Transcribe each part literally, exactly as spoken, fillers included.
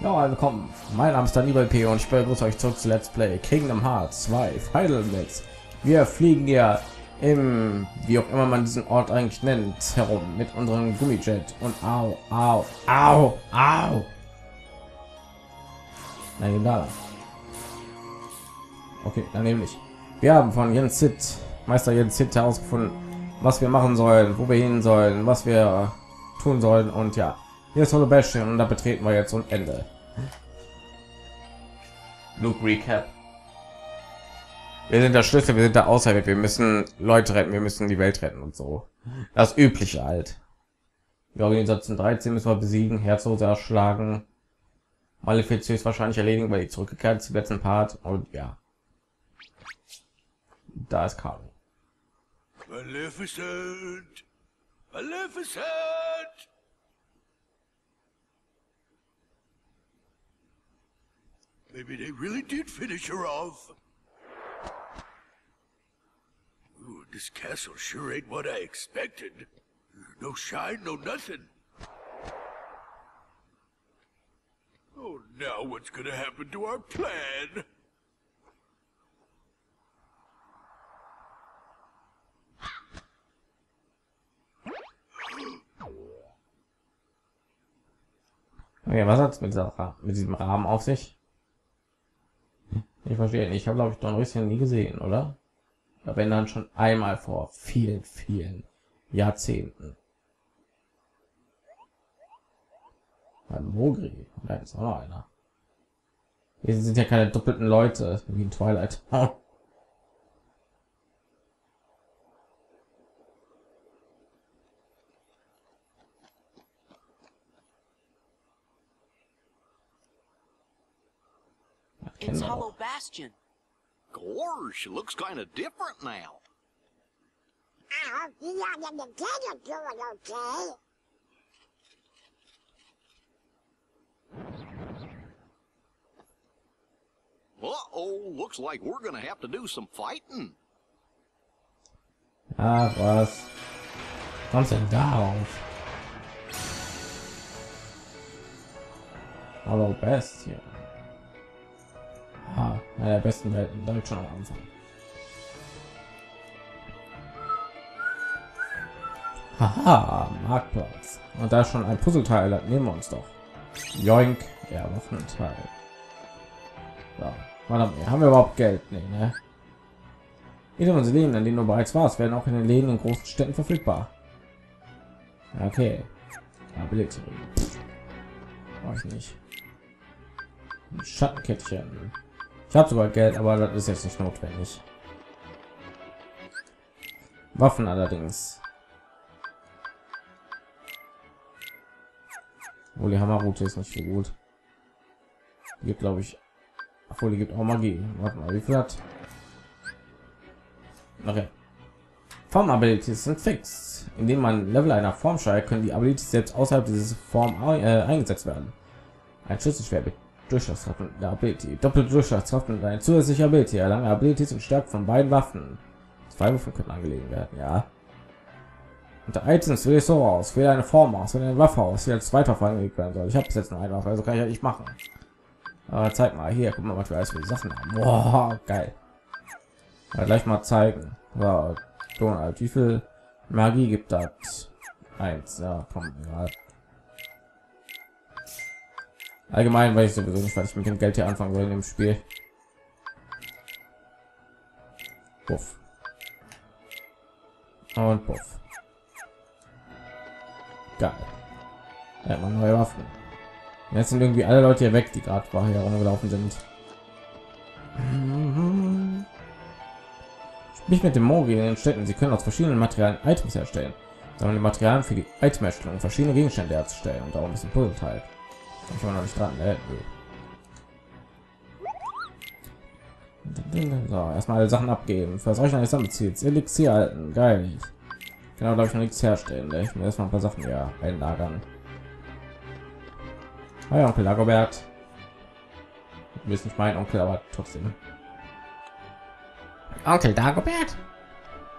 Ja, also willkommen. Mein Name ist Daniel P. und ich begrüße euch zurück zu Let's Play Kingdom Hearts zwei Final Mix. Wir fliegen ja im, wie auch immer man diesen Ort eigentlich nennt, herum mit unserem Gummijet und au, au, au, au. Nein, da lang. Okay, dann nämlich. Wir haben von Jens Sid, Meister Jens Sid herausgefunden, was wir machen sollen, wo wir hin sollen, was wir tun sollen und ja. Hier ist Holo Bash und da betreten wir jetzt und Ende. Luke Recap. Wir sind der Schlüssel, wir sind der Außerwelt, wir müssen Leute retten, wir müssen die Welt retten und so. Das übliche halt. Die Organisation dreizehn müssen wir besiegen, Herzlose erschlagen, Malefiziös wahrscheinlich erledigen, weil die zurückgekehrt ist, im letzten Part und ja. Da ist Caro. Maleficent! Maleficent! Maybe they really did finish her off. Ooh, this castle sure ain't what I expected. No shine, no nothing. Oh, now what's gonna happen to our plan? Okay, was hat's mit, dieser, mit diesem Rahmen auf sich? Ich verstehe nicht. Ich habe, glaube ich, Dornröschen nie gesehen, oder? Ja, wenn dann schon einmal vor vielen, vielen Jahrzehnten. Ein Mogri. Da ist auch noch einer. Wir sind ja keine doppelten Leute wie in Twilight. It's Hollow Bastion. Gosh, it looks kind of different now. Ow, you got the potato doing okay. Uh-oh, looks like we're gonna have to do some fighting. Ach was. Kommst denn darauf? Hallo Bastion. Ah, einer der besten Welten, direkt schon am Anfang. Haha, Marktplatz. Und da schon ein Puzzleteil, das nehmen wir uns doch. Joink, ja, Waffenteil. So, verdammt, haben wir überhaupt Geld? Nee, ne? Jede unserer Läden, in denen du bereits warst, werden auch in den Läden in großen Städten verfügbar. Okay. Ability. Weiß nicht. Schattenkettchen. Ich habe sogar Geld, aber das ist jetzt nicht notwendig. Waffen allerdings. Obwohl die Hammerroute ist nicht so gut. Die gibt, glaube ich, obwohl die gibt auch Magie. Warte mal, wie viel hat? Okay. Form Abilities sind fix. Indem man Level einer Form steigt, können die Abilities selbst außerhalb dieses Form äh, eingesetzt werden. Ein Schlüsselschwert mit Durchschlagskraft und der Ability. Doppelte Durchschlagskraft und eine zusätzliche Ability. Erlange Abilities und Stärke von beiden Waffen. Zwei Waffen können angelegt werden, ja. Und der Items will ich so aus. Wähle eine Form aus, wenn eine Waffe aus, die als zweiter Waffe angelegt werden soll. Ich habe bis jetzt noch eine Waffe, also kann ich ja nicht machen. Aber zeig mal hier, guck mal, was wir alles für die Sachen haben. Boah, geil. Ja, gleich mal zeigen. So, Donald, wie viel Magie gibt das? Eins, ja, komm, egal. Allgemein weiß ich sowieso nicht, was ich mit dem Geld hier anfangen will in dem Spiel. Puff. Und puff. Geil. Ja, man neue Waffen. Jetzt sind irgendwie alle Leute hier weg, die gerade war hier rumgelaufen sind. Nicht mit dem Mogi in den Städten. Sie können aus verschiedenen Materialien Items herstellen. Sammeln die Materialien für die Item-Erstellung, verschiedene Gegenstände herzustellen und darum ist ein Puzzleteil. Ich war noch nicht dran. Äh, so, erstmal alle Sachen abgeben. Für solche eine Sammel zieht Elixier halten. Geil. Genau, glaube ich noch nichts herstellen. Ne? Ich mir erstmal ein paar Sachen ja einlagern. Hi, Onkel Dagobert. Du bist nicht mein Onkel, aber trotzdem. Onkel Dagobert?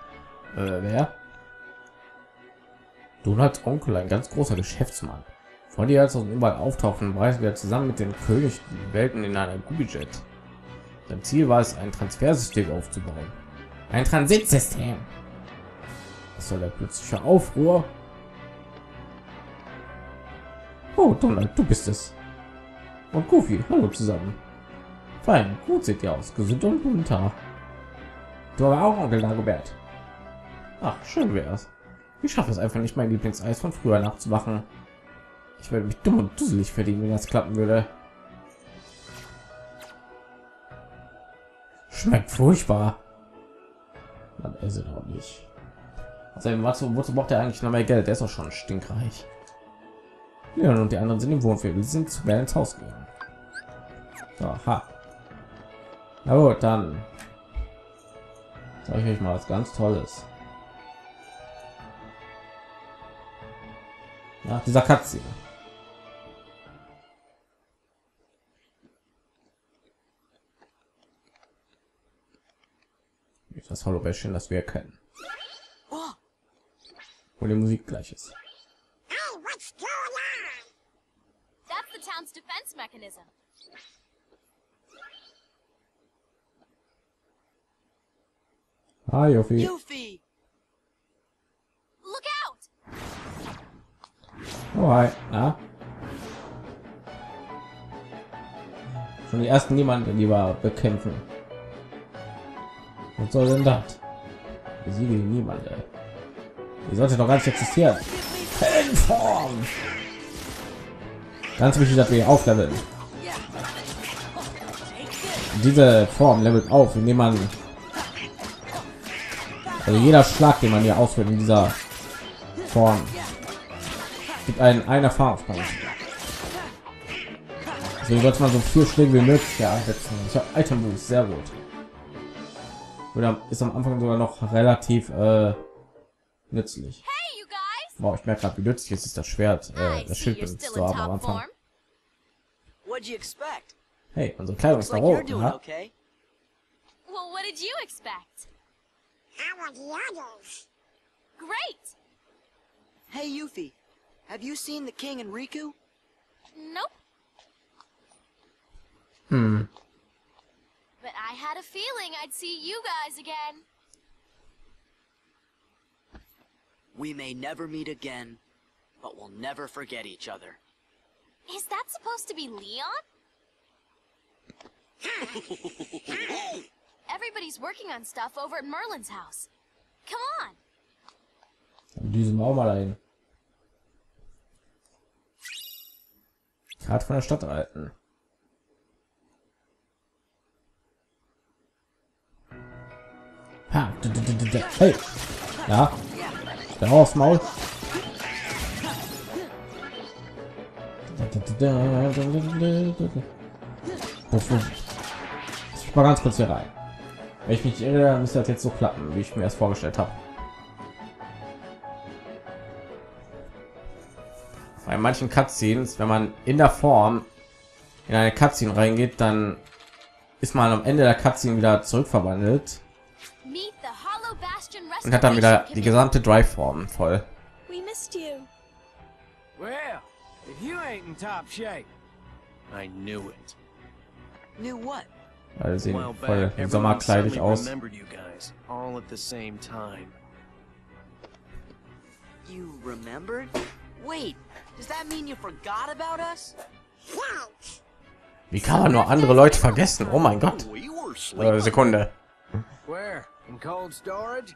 Äh, wer? Donalds Onkel, ein ganz großer Geschäftsmann. Vor dir als auch überall auftauchen, reisen wir zusammen mit den König die Welten in einer Gubijet. Sein Ziel war es, ein Transfersystem aufzubauen. Ein Transitsystem. Was soll der plötzliche Aufruhr? Oh, Donald, du bist es. Und Goofy, hallo zusammen. Fein, gut seht ihr aus, gesund und munter. Du aber auch, Onkel Dagobert. Ach, schön wär's. Ich schaffe es einfach nicht, mein Lieblingseis von früher nachzumachen. Ich würde mich dumm und dusselig verdienen, wenn das klappen würde. Schmeckt furchtbar. Man ist es auch nicht. Also, wozu, wozu braucht er eigentlich noch mehr Geld? Der ist auch schon stinkreich. Ja, und die anderen sind im Wohnviertel. Sie sind zu mehr ins Haus gegangen. So, aha. Na gut, dann zeige ich euch mal was ganz Tolles. Nach dieser Katze. Das Holobäschchen, das wir kennen. Wo die Musik gleich ist. Hey, what's going on? That's the town's defense mechanism. Hi, Yuffie. Yuffie! Look out! Oh, hi. Na? Schon die ersten niemanden lieber bekämpfen. Was soll denn das? Besiege niemand, ey. Die sollte doch gar nicht existieren. Heldenform. Ganz wichtig, dass wir aufleveln. Diese Form levelt auf, indem man also jeder Schlag, den man hier ausführt in dieser Form, gibt einen einen Erfahrungspunkt. Deswegen sollte man so viel Schläge wie möglich ja einsetzen. Ich habe Item Boost, sehr gut. Oder ist am Anfang sogar noch relativ äh, nützlich. Hey, you guys! Wow, ich merke gerade, wie nützlich es ist, das Schwert, äh, das Schild benutzt zu haben am Anfang. What'd you expect? Hey, unsere Kleidung ist Looks da like you're rot. doing Ja? okay. Well, what did you expect? How are the others? Great! Hey, Yuffie, have you seen the king and Riku? Nope. Hm. But I had a feeling I'd see you guys again. We may never meet again, but we'll never forget each other. Is that supposed to be Leon? Everybody's working on stuff over at Merlin's house. Come on. Diesen auch mal ein. Karte von der Stadt halten. Ha, hey, ja, der aufs Maul. Ich mal ganz kurz hier rein. Wenn ich mich irre, dann müsste das jetzt so klappen, wie ich mir es vorgestellt habe. Bei manchen Cutscenes, wenn man in der Form in eine Cutscene reingeht, dann ist man am Ende der Cutscene wieder zurückverwandelt und hat dann wieder die gesamte Drive-Form voll. We missed you. Well, if you ain't in top shape. I knew it. Knew what? Alle A sehen while voll back, everyone sommerkleidig suddenly aus. remembered you guys all at the same time. You remembered? Wait, does that mean you forgot about us? Thanks. Wie kann man nur andere Leute vergessen? Oh mein Gott. We were Äh, sleeping. Sekunde. Where? In cold storage?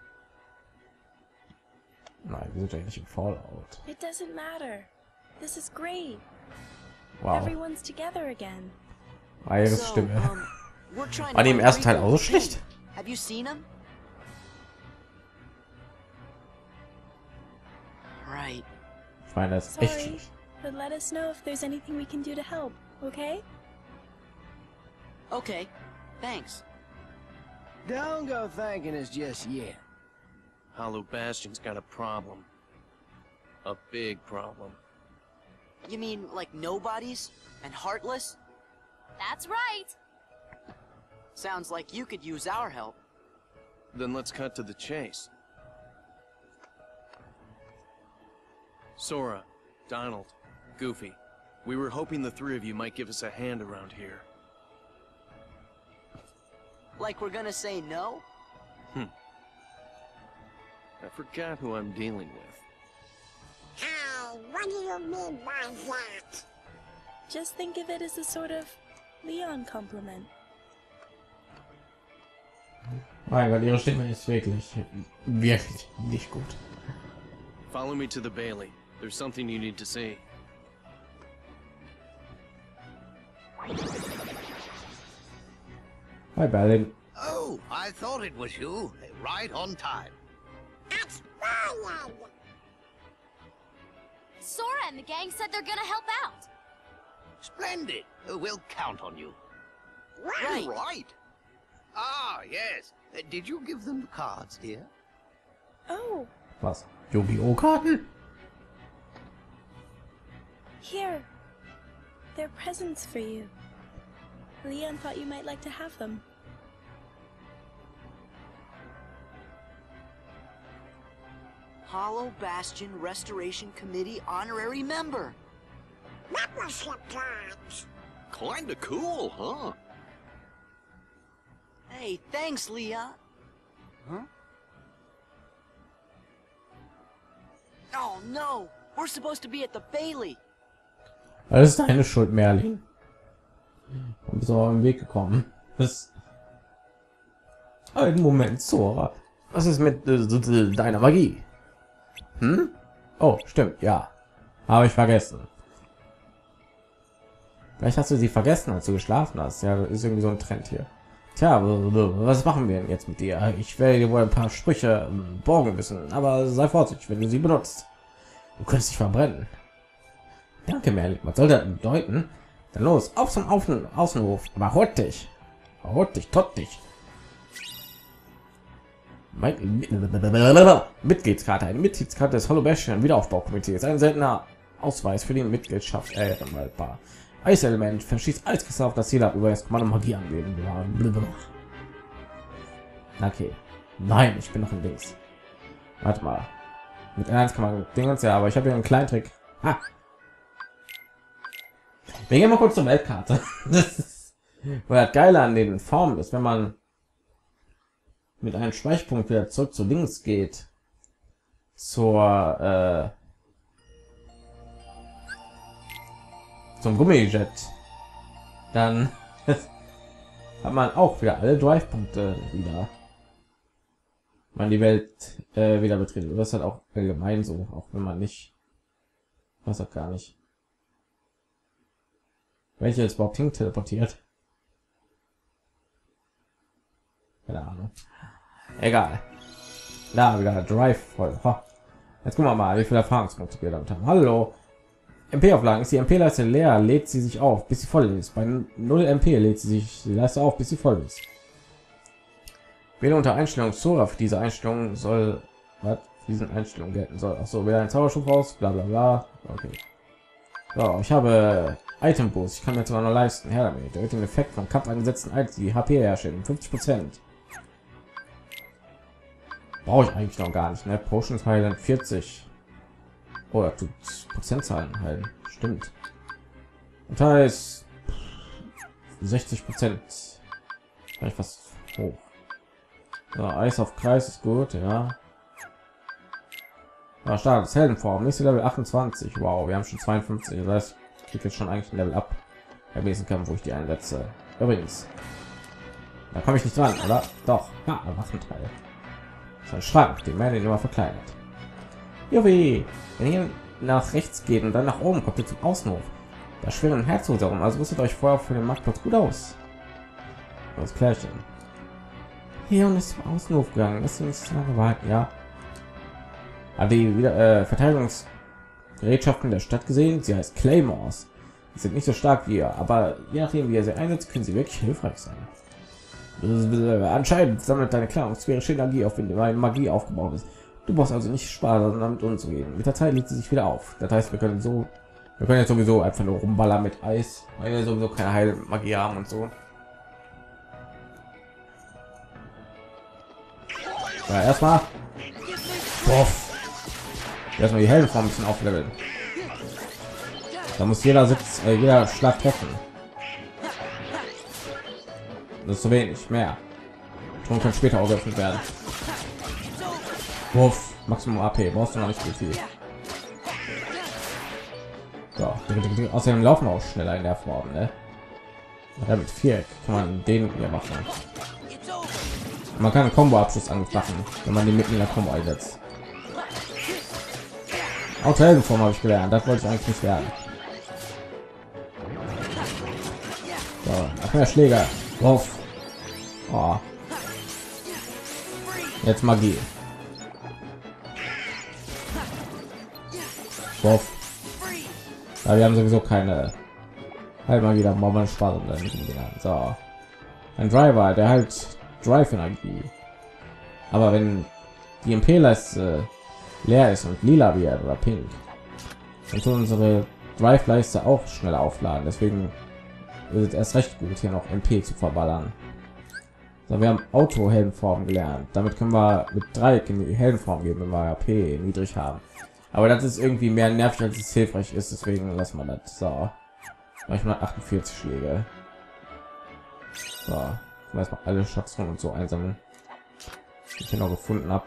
Nein, wir sind ja nicht im Fallout. It doesn't matter. This is great. Wow. Everyone's together again. Ihre So, Stimme. um, we're trying War to die im find ersten Teil Riku auch so and schlecht? King. Have you seen him? Right. Ich meine, das ist echt Sorry, schlecht. but let us know if there's anything we can do to help, okay? Okay, thanks. Don't go thanking us just yet. Hollow Bastion's got a problem. A big problem. You mean like nobodies and heartless? That's right. Sounds like you could use our help. Then let's cut to the chase. Sora, Donald, Goofy. We were hoping the three of you might give us a hand around here. Like we're gonna say no? Hmm. I forgot who I'm dealing with. Hey, what do you mean by that? Just think of it as a sort of Leon compliment. Mein Gott, ihre Stimme ist wirklich, wirklich nicht gut. Follow me to the Bailey. There's something you need to see. Hi, Berlin. Oh, I thought it was you. Right on time. That's Ryan! Sora and the gang said they're gonna help out. Splendid. Uh, We'll count on you. Right! Right. Ah, yes. Uh, Did you give them the cards, dear? Oh, Was? Yu-Gi-Oh! Karten? here. They're presents for you. Leon thought you might like to have them. Hollow Bastion Restoration Committee honorary member. Membership cards! Kinda cool, huh? Hey, thanks, Leah. Huh? Oh no, we're supposed to be at the Bailey. Das ist deine Schuld, Merlin. Du bist auch im Weg gekommen. Das ein Moment, Sora. Was ist mit äh, deiner Magie? Hm? Oh, stimmt, ja. Habe ich vergessen. Vielleicht hast du sie vergessen, als du geschlafen hast. Ja, ist irgendwie so ein Trend hier. Tja, was machen wir denn jetzt mit dir? Ich werde dir wohl ein paar Sprüche borgen müssen, aber sei vorsichtig, wenn du sie benutzt. Du könntest dich verbrennen. Danke, Merlin. Was soll das bedeuten? Dann los, auf zum Außen Außenhof. Aber hot dich. Hot dich, tot dich. Mitgliedskarte. Eine Mitgliedskarte des Hollow Bastion Wiederaufbaukomitees. Ein seltener Ausweis für die Mitgliedschaft. Äh, Ehrenmalbar. Eiselement verschießt alles Kristall auf das Ziel ab, über das Kommando Magie angeben. Okay. Nein, ich bin noch im Dings. Warte mal. Mit eins kann man Dingens, ja, aber ich habe hier einen kleinen Trick. Ha. Wir gehen mal kurz zur Weltkarte. Das ist, wo das Geile an den Formen ist, wenn man mit einem Speicherpunkt wieder zurück zu links geht, zur äh, zum Gummijet, dann hat man auch wieder alle Drive-Punkte wieder. Man die Welt äh, wieder betreten. Das ist halt auch allgemein so, auch wenn man nicht, was auch gar nicht. Welche jetzt überhaupt hin teleportiert? Keine Ahnung. Egal. Da wieder Drive voll. Ha. Jetzt gucken wir mal, wie viele Erfahrungspunkte wir damit haben. Hallo. M P-Auflagen ist die M P-Leiste leer, lädt sie sich auf, bis sie voll ist. Bei null M P lädt sie sich die Leiste auf, bis sie voll ist. Wähle unter Einstellung Sora für diese Einstellung soll, was diesen Einstellungen gelten soll. Ach so, wähle ein Zauberschub raus, bla bla bla. Okay. So, ich habe Item Boost. Ich kann mir zwar noch leisten. Her damit. Der den Effekt von Kampf eingesetzten Items die H P herstellen. fünfzig Prozent. Brauche ich eigentlich noch gar nicht. Ne? Potions heilen vierzig. Oder tut Prozentzahlen heilen. Stimmt. Und da ist sechzig Prozent. Vielleicht was hoch. So, Eis auf Kreis ist gut, ja. Ja, stark. Heldenform. Nächste Level achtundzwanzig. Wow, wir haben schon zweiundfünfzig. Das heißt, ich kriege jetzt schon eigentlich ein Level ab. Beim nächsten Kampf, wo ich die einsetze. Übrigens. Da komme ich nicht dran, oder? Doch. Ja, Waffenteil. Das ist ein Schrank, den man den immer verkleinert. Juppie. Wenn ihr nach rechts geht und dann nach oben, kommt ihr zum Außenhof. Da schwirren ein Herz herum, also rüstet euch vorher für den Marktplatz gut aus. Das Klärchen. Hier und ist zum Außenhof gegangen. Das ist nicht so lange warten, ja. Aber die wieder äh, Verteidigungsgerätschaften der Stadt gesehen. Sie heißt Claymores. Die sind nicht so stark wie ihr, aber je nachdem wie ihr sie einsetzt, können sie wirklich hilfreich sein. Anscheinend sammelt deine Kleidungssphäre Energie auf, wenn deine Magie aufgebaut ist. Du brauchst also nicht sparsam damit umzugehen. Mit der Zeit legt sie sich wieder auf. Das heißt, wir können so, wir können jetzt sowieso einfach nur rumballern mit Eis, weil wir sowieso keine Heilmagie haben und so. Ja, erstmal erstmal die Heldenform ein bisschen aufleveln. Da muss jeder Sitz, äh, jeder Schlag treffen. Das ist zu wenig, mehr. Schon kann später auch geöffnet werden. Wuff, Maximum A P, brauchst du noch nicht so viel. So, außerdem laufen auch schneller in der Form, ne? Ja, mit vier kann man den hier machen. Man kann einen Combo-Abschluss anfachen, wenn man die mitten in der Combo einsetzt. Auto-Heldenform habe ich gelernt, das wollte ich eigentlich nicht werden. So, noch mehr Schläger drauf. Oh. Jetzt Magie. Drauf. Ja, wir haben sowieso keine Heilmagie, da braucht man Spaß. So, ein Driver, der halt Drive-Energie. Aber wenn die M P-Leiste leer ist und lila wird oder pink, dann tun unsere Drive-Leiste auch schneller aufladen. Deswegen ist es erst recht gut, hier noch M P zu verballern. So, wir haben Auto-Heldenform gelernt. Damit können wir mit Dreieck in die Heldenform geben, wenn wir A P niedrig haben. Aber das ist irgendwie mehr nervig, als es hilfreich ist. Deswegen lassen wir das. So, hundertachtundvierzig Schläge. So, weiß mal alle Schatzungen und so einsammeln, die ich hier noch gefunden habe.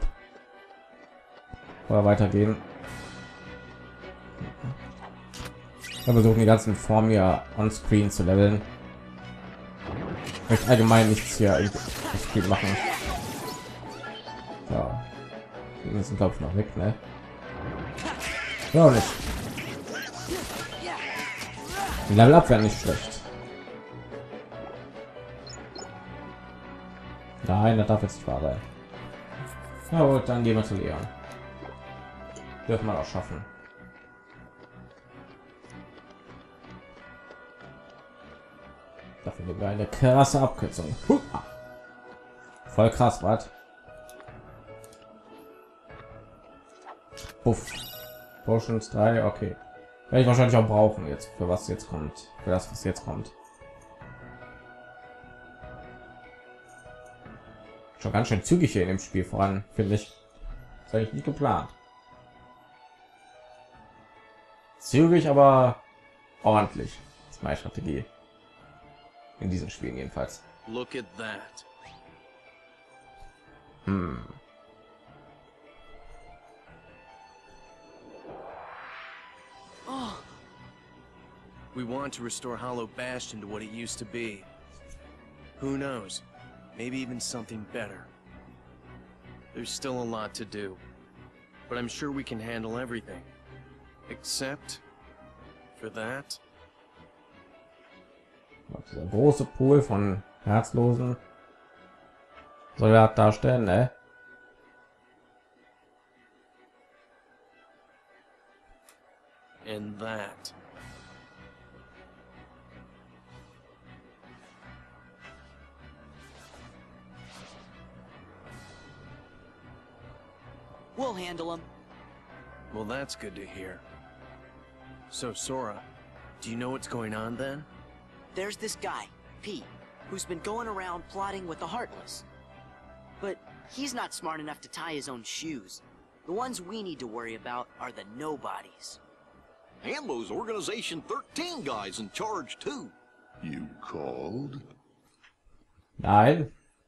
Oder weitergehen. Wir versuchen die ganzen Formen ja on Screen zu leveln. Ich möchte allgemein nichts hier im Spiel machen. Ja, die müssen glaube ich noch weg, ne? Ja, nicht. Die Level up wäre nicht schlecht. Nein, das darf jetzt nicht wahr sein. Na gut, dann gehen wir zu Leon. Dürfen wir auch schaffen. Dafür wir eine krasse Abkürzung. Huh. Voll krass, was? Puff. Potions drei, okay. Werde ich wahrscheinlich auch brauchen jetzt, für was jetzt kommt. Für das, was jetzt kommt. Schon ganz schön zügig hier in dem Spiel voran, finde ich. Das habe ich nicht geplant. Zügig, aber ordentlich. Das ist meine Strategie. In diesen Spielen jedenfalls. Look at that. Hm. Oh. We want to restore Hollow Bastion to what it used to be. Who knows? Maybe even something better. There's still a lot to do, but I'm sure we can handle everything. Except for that. Dieser große Pool von Herzlosen soll er darstellen, ne? And that. We'll handle him. Well, that's good to hear. So, Sora, do you know what's going on then? There's this guy, Pete, who's been going around plotting with the Heartless. But he's not smart enough to tie his own shoes. The ones we need to worry about are the nobodies. And those Organization thirteen guys in charge, too. You called? Nein.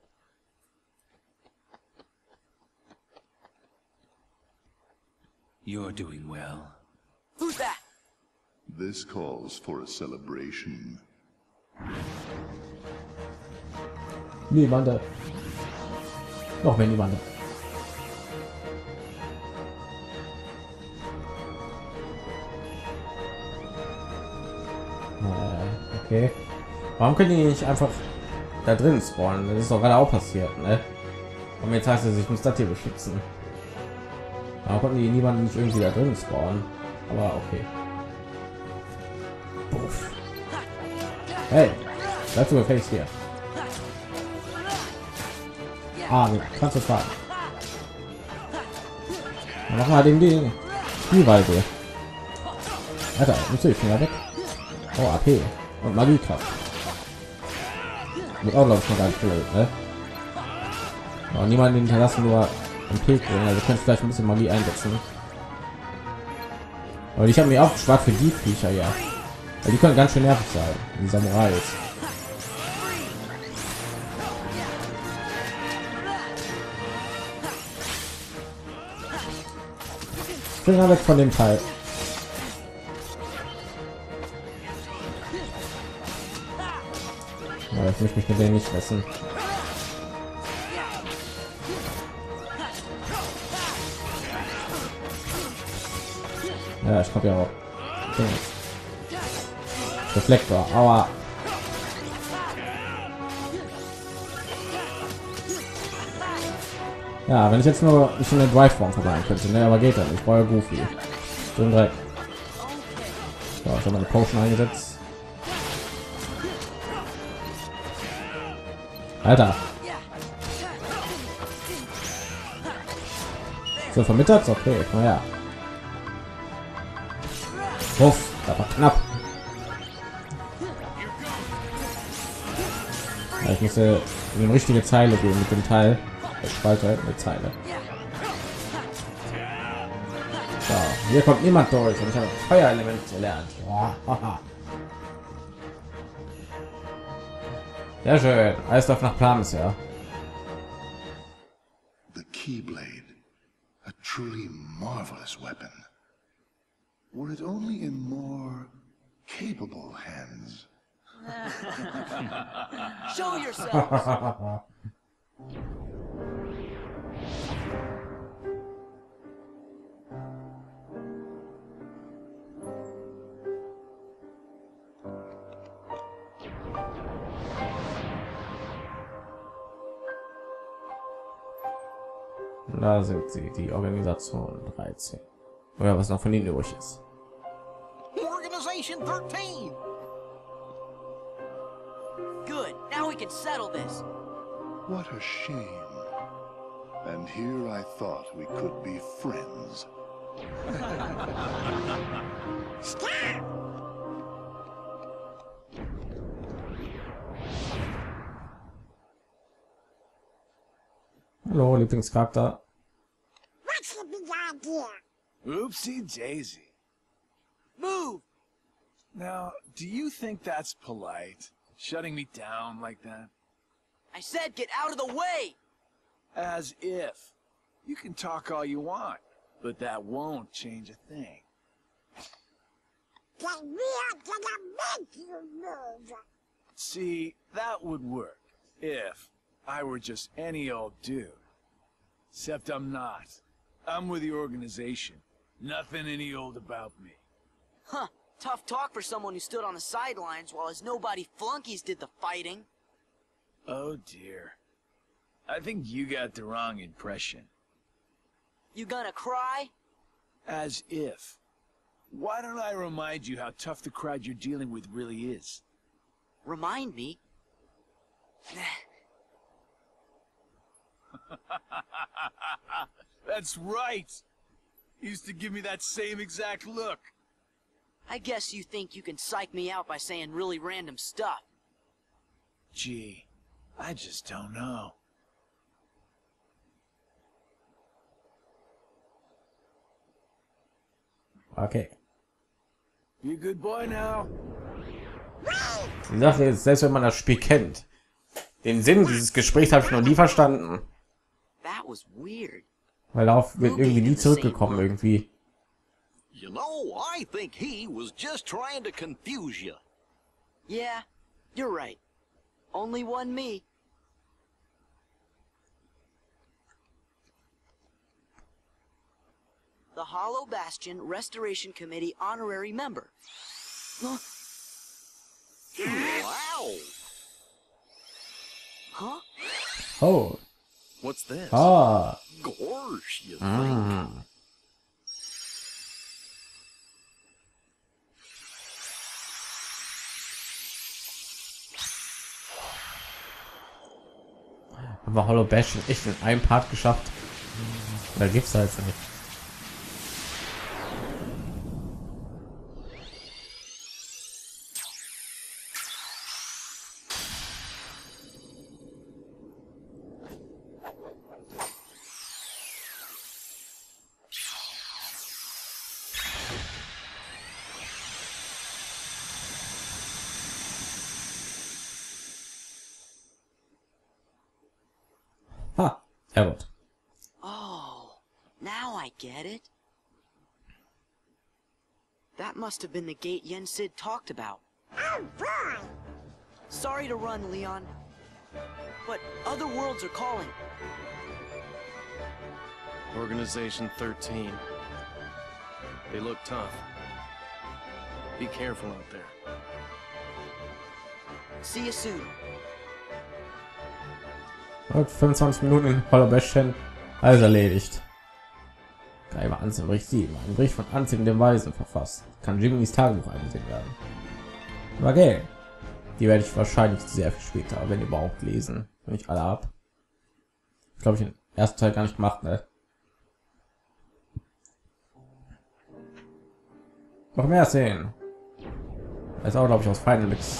You're doing well. Who's that? This calls for a celebration. Niemand. Noch mehr niemand. Okay. Warum können die nicht einfach da drin spawnen? Das ist doch gerade auch passiert, ne? Und jetzt heißt es, ich muss das hier beschützen. Warum konnten die niemanden nicht irgendwie da drin spawnen? Aber okay. Puff. Hey, bleibst du gefälligst hier? Ah, nee, kannst du fahren. Mach mal den Ding. Spielweise. Alter, natürlich Finger weg. Oh, A P und Magiekraft. Wird auch glaube ich noch gar nicht viel, ne? Aber niemanden hinterlassen, nur ein P kriegen. Also könnt vielleicht ein bisschen Magie einsetzen. Und ich habe mir auch gespart für die Viecher, ja. Weil die können ganz schön nervig sein, die Samurais. Finger weg von dem Teil. Ja, ich möchte mich mit denen nicht messen. Ja, ich habe ja auch Reflektor. Aua. Ja, wenn ich jetzt nur nicht in der Drive-Form verwandeln könnte, ne, aber geht dann. Ich brauche Goofy. So direkt. So, ich habe meine Potion eingesetzt. Alter. So vermittert, okay, naja. Uff, das war knapp. Ja, ich musste in die richtige Zeile gehen mit dem Teil. Der Spalter eine Zeile. So, hier kommt niemand durch und ich habe Feuerelement gelernt. Boah, sehr schön. Alles läuft nach Plan bisher. The Keyblade, a truly marvelous weapon. Were it only in more capable hands. Show yourself. Da sind sie, die Organisation dreizehn. Oder was noch von ihnen übrig ist. Organization thirteen. Good. Now we can settle this. What a shame. And here I thought we could be friends. Stop! Hallo, Lieblingscharakter. What's the big idea? Oopsie daisy. Move! Now, do you think that's polite? Shutting me down like that? I said get out of the way! As if. You can talk all you want, but that won't change a thing. Then we are gonna make you move. See, that would work if I were just any old dude. Except I'm not. I'm with the organization. Nothing any old about me. Huh. Tough talk for someone who stood on the sidelines while his nobody flunkies did the fighting. Oh dear. I think you got the wrong impression. You gonna cry? As if. Why don't I remind you how tough the crowd you're dealing with really is? Remind me? That's right! Used to give me that same exact look. I guess you think you can psych me out by saying really random stuff. Gee, I just don't know. Okay. You a good boy now? Die Sache ist, selbst wenn man das Spiel kennt, den Sinn dieses Gesprächs habe ich noch nie verstanden. That was weird. Weil darauf wird irgendwie nie zurückgekommen irgendwie. You know, I think he was just trying to confuse you. Yeah, you're right. Only one me. The Hollow Bastion Restoration Committee honorary member. Huh? Wow. Huh? Oh. What's this? Ah. Gorsh, you think? Ah. Aber Hollow Bastion echt in einem Part geschafft. Da gibt's halt nicht. Er wird. Oh, now I get it. That must have been the gate Yen Sid talked about. Oh boy! Sorry to run, Leon. But other worlds are calling. Organization thirteen. They look tough. Be careful out there. See you soon. Und fünfundzwanzig Minuten in Hollow Bastion. Alles erledigt. Geiler Anzug, Bericht sieben. Ein Bericht von Anzug dem Weisen verfasst. Kann Jimmys Tagebuch eingesehen werden. Aber okay. Die werde ich wahrscheinlich sehr viel später, wenn überhaupt, lesen. Wenn ich alle ab. Glaube ich, den ersten Teil gar nicht gemacht, ne? Noch mehr sehen. Das ist auch, glaube ich, aus Final Mix.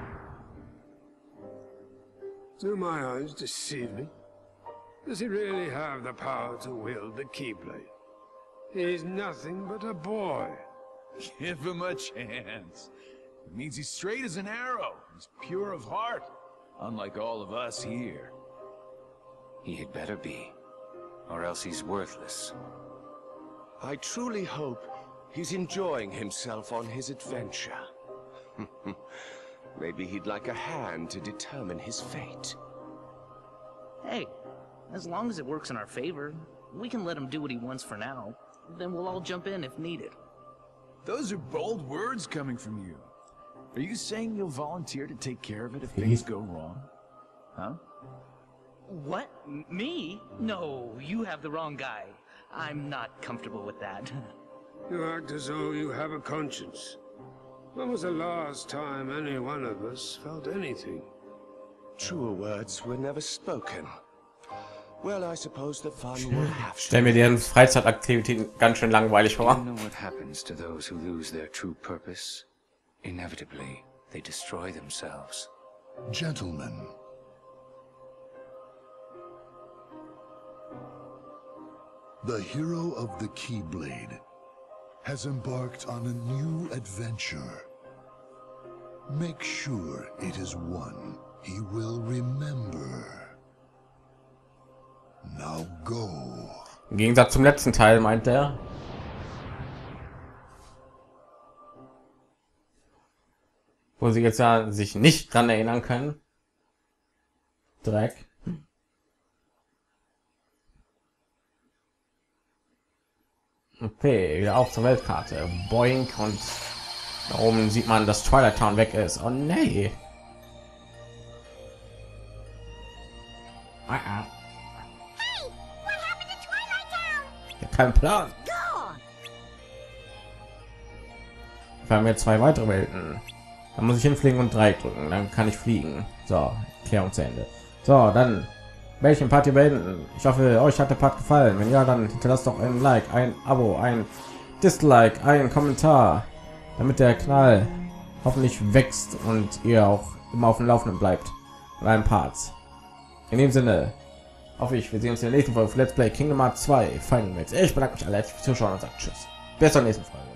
Do my eyes deceive me? Does he really have the power to wield the Keyblade? He's nothing but a boy. Give him a chance. It means he's straight as an arrow. He's pure of heart, unlike all of us here. He had better be, or else he's worthless. I truly hope he's enjoying himself on his adventure. Maybe he'd like a hand to determine his fate. Hey, as long as it works in our favor, we can let him do what he wants for now. Then we'll all jump in if needed. Those are bold words coming from you. Are you saying you'll volunteer to take care of it if things go wrong? Huh? What? M- me? No, you have the wrong guy. I'm not comfortable with that. You act as though you have a conscience. When was the last time any one of us felt anything? Truer words were never spoken. Well, I suppose the fun will have to. Stell mir deren Freizeitaktivitäten ganz schön langweilig vor. You know what happens to those who lose their true purpose? Inevitably, they destroy themselves. Gentlemen. The hero of the Keyblade has embarked on a new adventure. Make sure it is one he will remember. Now go. Im Gegensatz zum letzten Teil meint er. Wo sie jetzt ja sich nicht dran erinnern können. Dreck. Okay, wieder auf zur Weltkarte. Boink, und da oben sieht man, dass Twilight Town weg ist. Oh nee. Ah, ah. Hey, what happened to Twilight Town? Ja, kein Plan. Gone. Wir haben jetzt zwei weitere Welten. Da muss ich hinfliegen und Dreieck drücken, dann kann ich fliegen. So, Erklärung zu Ende. So, dann welchen Part ihr beenden. Ich hoffe, euch hat der Part gefallen. Wenn ja, dann hinterlasst doch ein Like, ein Abo, ein Dislike, ein Kommentar, damit der Kanal hoffentlich wächst und ihr auch immer auf dem Laufenden bleibt bei allen Parts. In dem Sinne hoffe ich, wir sehen uns in der nächsten Folge von Let's Play Kingdom Hearts zwei Final Mix. Ich bedanke mich alle fürs Zuschauen und sage Tschüss. Bis zur nächsten Folge.